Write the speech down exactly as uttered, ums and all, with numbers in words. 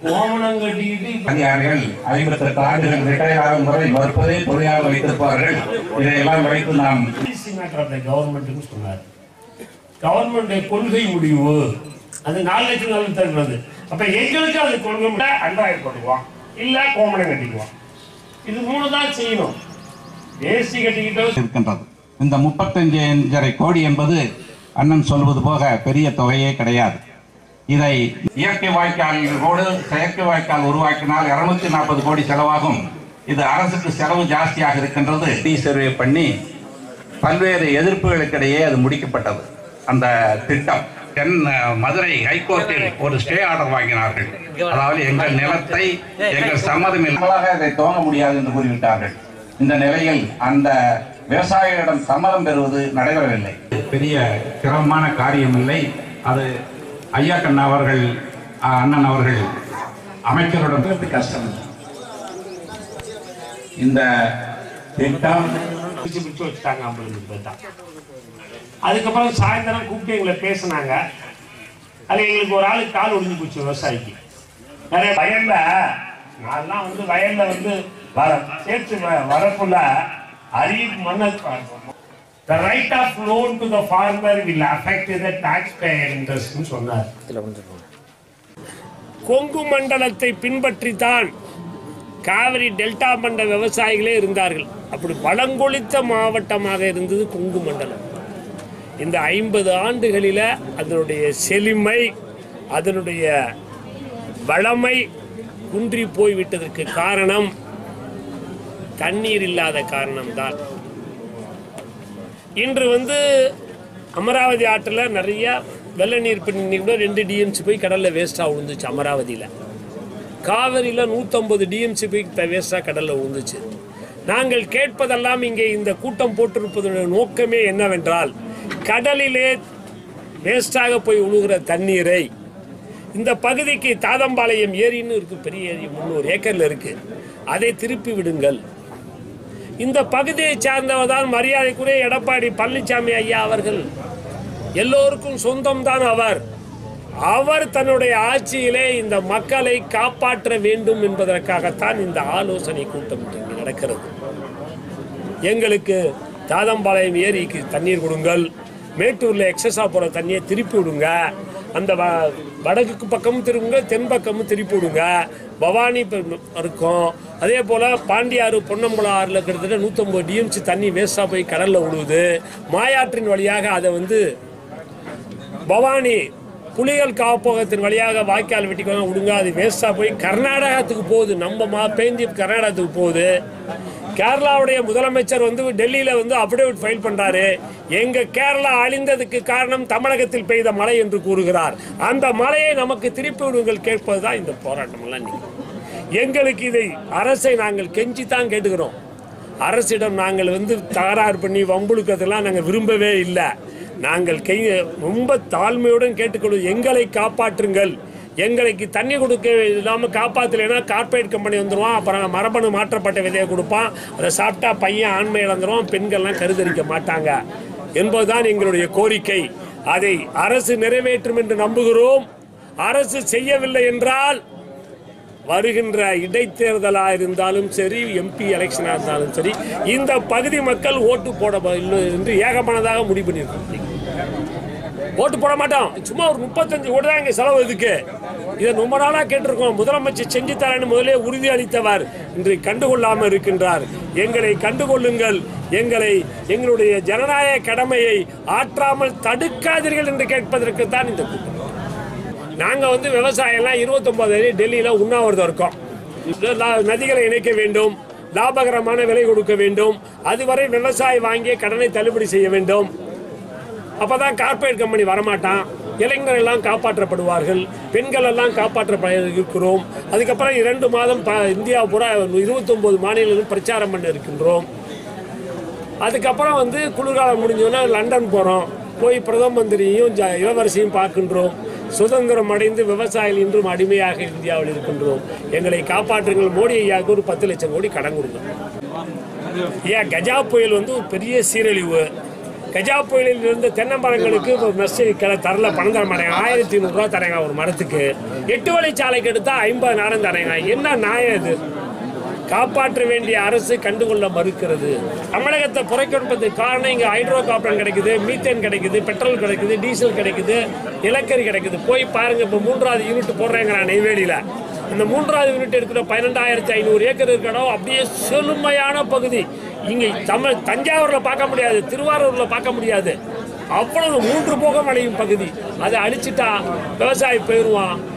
அதிகாரிகள் ஐம்பத்தி எட்டு ஆண்டுகள் ரிட்டையர் ஆகும் வரை மறுப்பதே தொழிலாளர் வைத்திருப்பார்கள். இதையெல்லாம் வைத்து நாம் கவர்மெண்ட் சொன்னார். கவர்மெண்ட் கொள்கை முடிவு அது நாலு லட்சம் நாலு தருவது. அப்ப எங்களுக்கு அது கொள்கை அண்டாயிரம் போட்டுக்குவான், இல்ல கோமணம் கட்டிக்குவான். இது மூணு தான் செய்யணும். ஏசி கட்டிக்கிட்டு இருக்கின்றது. இந்த முப்பத்தஞ்சு அஞ்சரை கோடி என்பது அண்ணன் சொல்வது போக பெரிய தொகையே கிடையாது. இதை இயற்கை வாய்க்காலோடு செயற்கை வாய்க்கால் உருவாக்கினால் இருநூத்தி நாற்பது கோடி செலவாகும். இது அரசுக்கு செலவு ஜாஸ்தியாக இருக்கின்றது. டி சர்வே பண்ணி பல்வேறு எதிர்ப்புகளுக்கிடையே அது முடிக்கப்பட்டது. அந்த திட்டம் தென் மதுரை ஹைகோர்ட்டில் ஒரு ஸ்டே ஆர்டர் வாங்கினார்கள். அதாவது எங்கள் நிலத்தை எங்கள் சம்மதம் இல்லாமல் இதை துவங்க முடியாது என்று கூறிவிட்டார்கள். இந்த நிலையில் அந்த விவசாயிகளிடம் சம்மதம் பெறுவது நடைபெறவில்லை. பெரிய சிரமமான காரியம் இல்லை. அது ஐயா கண்ணா அவர்கள் அண்ணன் அவர்கள் அமைச்சருடன் கஷ்டம். இந்த திட்டம் வச்சுட்டாங்க. அதுக்கப்புறம் சாயந்தரம் கூப்பிட்டு எங்களை பேசினாங்க. அது எங்களுக்கு ஒரு ஆளுக்கு கால் ஒடிஞ்சு போச்சு. விவசாயிக்கு நிறைய வயல்ல நான்லாம் வந்து வயல்ல வந்து வர சேர்த்து வரக்குள்ள அறிவு மன்னர் the right of loan to the farmer will affect the taxpayer interest னு சொன்னார். கொங்கு மண்டலத்தை பின்பற்றித்தான் காவிரி டெல்டா மண்டல விவசாயிகளே இருந்தார்கள். அப்படி வளங்கொழித்த மாவட்டமாக இருந்தது கொங்கு மண்டலம். இந்த ஐம்பது ஆண்டுகளில அதனுடைய செழுமை, அதனுடைய வளமை குன்றி போய்விட்டதற்கு காரணம் தண்ணீர் இல்லாத காரணம்தான். இன்று வந்து அமராவதி ஆற்றில் நிறைய வெள்ள நீர் பின்னி கூட ரெண்டு டிஎம்சி போய் கடலில் வேஸ்ட்டாக விழுந்துச்சு. அமராவதியில் காவிரியில் நூற்றம்பது டிஎம்சி போய் வேஸ்ட்டாக கடலில் விழுந்துச்சு. நாங்கள் கேட்பதெல்லாம் இங்கே இந்த கூட்டம் போட்டிருப்பதனுடைய நோக்கமே என்னவென்றால், கடலிலே வேஸ்டாக போய் உழுகிற தண்ணீரை இந்த பகுதிக்கு தாதம்பாளையம் ஏரின்னு இருக்கு, பெரிய ஏரி முந்நூறு ஏக்கர்ல இருக்கு, அதை திருப்பி விடுங்கள். இந்த பகுதியை சார்ந்தவர்தான் மரியாதைக்குரிய எடப்பாடி பழனிசாமி ஐயா அவர்கள். எல்லோருக்கும் சொந்தம் தான் அவர். அவர் தன்னுடைய ஆட்சியிலே இந்த மக்களை காப்பாற்ற வேண்டும் என்பதற்காகத்தான் இந்த ஆலோசனை கூட்டம் இங்கே நடக்கிறது. எங்களுக்கு தாதம்பாளையம் ஏரிக்கு தண்ணீர் கொடுங்கள், மேட்டூரில் எக்ஸஸாக போகிற தண்ணியை திருப்பி விடுங்க, அந்த வடக்கு பக்கமும் திரும்புங்க, தென் பக்கமும் திருப்பி விடுங்க. பவானி இருக்கும், அதே போல் பாண்டியாறு பொன்னம்பலம் ஆறில் கிட்டத்தட்ட நூற்றம்பது டிஎம்சி தண்ணி வேஸ்ட்டாக போய் கடலில் விடுவது. மாயாற்றின் வழியாக அதை வந்து பவானி புலிகள் காப்பகத்தின் வழியாக வாய்க்கால் வெட்டிக்கொண்டு விடுங்க, அது வேஸ்ட்டாக போய் கர்நாடகத்துக்கு போகுது. நம்ம மா பேஞ்சி கர்நாடகத்துக்கு போகுது. கேரளாவுடைய முதலமைச்சர் வந்து டெல்லியில் வந்து அஃபிடவிட் ஃபைல் பண்ணுறாரு. எங்கள் கேரளா அழிந்ததுக்கு காரணம் தமிழகத்தில் பெய்த மழை என்று கூறுகிறார். அந்த மழையை நமக்கு திருப்பி விடுங்கள் கேட்பது தான் இந்த போராட்டமெல்லாம். நீங்கள் எங்களுக்கு இதை அரசை நாங்கள் கெஞ்சி தான் கேட்டுக்கிறோம். அரசிடம் நாங்கள் வந்து தகராறு பண்ணி வம்புழுக்கிறதெல்லாம் நாங்கள் விரும்பவே இல்லை. நாங்கள் கை ரொம்ப தாழ்மையுடன் கேட்டுக்கொள்வோம், எங்களை காப்பாற்றுங்கள். எங்களுக்கு தண்ணி கொடுக்க இல்லாமல் காப்பாற்றலைன்னா கார்பரேட் கம்பெனி வந்துடுவான், அப்புறம் மரபணு மாற்றப்பட்ட விதையை கொடுப்பான், அதை சாப்பிட்டா பையன் ஆண்மை இழந்துருவான், பெண்கள்லாம் கருதரிக்க மாட்டாங்க என்பதுதான் எங்களுடைய கோரிக்கை. அதை அரசு நிறைவேற்றும் என்று நம்புகிறோம். அரசு செய்யவில்லை என்றால் வருகின்ற இடைத்தேர்தலாக இருந்தாலும் சரி, எம்பி எலெக்ஷனாக இருந்தாலும் சரி, இந்த பகுதி மக்கள் ஓட்டு போட இல்லை என்று ஏகமானதாக முடிவு பண்ணியிருக்கோம். ஓட்டு போட மாட்டோம். சும்மா ஒரு முப்பத்தஞ்சு ஓட்டு தான் இங்கே செலவு. இதுக்கு இதை ரொம்ப நாளாக கேட்டிருக்கோம். முதலமைச்சர் செஞ்சு தரேன்னு முதலே உறுதி அளித்தவர் இன்று கண்டுகொள்ளாமல் இருக்கின்றார். எங்களை கண்டுகொள்ளுங்கள், எங்களை எங்களுடைய ஜனநாயக கடமையை ஆற்றாமல் தடுக்காதீர்கள் என்று கேட்பதற்கு தான் இந்த கூட்டம். நாங்கள் வந்து விவசாயம்லாம் இருபத்தொன்பது டெல்லியில் உண்ணாவிரதம் இருக்கோம். நதிகளை இணைக்க வேண்டும், லாபகரமான விலை கொடுக்க வேண்டும், அதுவரை விவசாயி வாங்கிய கடனை தள்ளுபடி செய்ய வேண்டும். அப்போதான் கார்பரேட் கம்பெனி வரமாட்டான், இளைஞர்கள் எல்லாம் காப்பாற்றப்படுவார்கள், பெண்கள் எல்லாம் காப்பாற்றப்பட இருக்கிறோம். அதுக்கப்புறம் இரண்டு மாதம் இந்தியா பூரா இருபத்தொன்பது மாநிலங்களும் பிரச்சாரம் பண்ண இருக்கின்றோம். அதுக்கப்புறம் வந்து குளிர்காலம் முடிஞ்சோன்னா லண்டன் போகிறோம், போய் பிரதம மந்திரியும் இளவரசியும் பார்க்கின்றோம். சுதந்திரம் அடைந்து விவசாயிகள் இன்றும் அடிமையாக இந்தியாவில் இருக்கின்றோம். எங்களை காப்பாற்றுங்கள். மோடி ஐயாவுக்கு ஒரு பத்து லட்சம் கோடி கடன் கொடுங்க. ஏன் கஜா புயல் வந்து ஒரு பெரிய சீரழிவு. கஜா புயலில் இருந்த தென்னமரங்களுக்கு நஷ்ட கிளை தரல பணம் தர மாட்டேங்க. ஆயிரத்தி நூறுரூவா தரேங்க ஒரு மரத்துக்கு. எட்டு வழிச்சாலைக்கு எடுத்தால் ஐம்பது நாளும் தரேங்க. என்ன நியாயம் இது? காப்பாற்ற வேண்டிய அரசு கண்டுகொள்ள மறுக்கிறது. தமிழகத்தை புறக்கணிப்பதற்கு காரணம் இங்கே ஹைட்ரோ கார்பன் கிடைக்குது, மீத்தேன் கிடைக்குது, பெட்ரோல் கிடைக்குது, டீசல் கிடைக்குது, நிலக்கரி கிடைக்குது. போய் பாருங்க, இப்போ மூன்றாவது யூனிட் போடுறேங்க நான் நெய்வேலியில். இந்த மூன்றாவது யூனிட் இருக்கிற பன்னெண்டாயிரத்தி ஐநூறு ஏக்கர் இருக்கணும். அப்படியே செழுமையான பகுதி. இங்கே தமிழ் தஞ்சாவூரில் பார்க்க முடியாது, திருவாரூரில் பார்க்க முடியாது. அவ்வளவு மூன்று போகம் அடையும் பகுதி. அதை அழிச்சிட்டா விவசாயி போயிடுவான்.